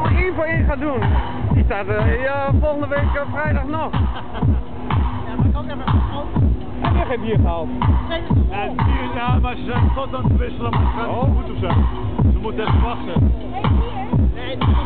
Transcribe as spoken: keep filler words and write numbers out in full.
gewoon één voor één gaat doen. Die staat uh, ja, volgende week uh, vrijdag nog. Ja, maar ik ook even gehaald. Heb je geen bier gehaald? Nee, dat is Ja, het bier is ja, maar ze zijn tot aan het wisselen, maar het gaat niet goed of zo. Ze moeten even wachten. Nee,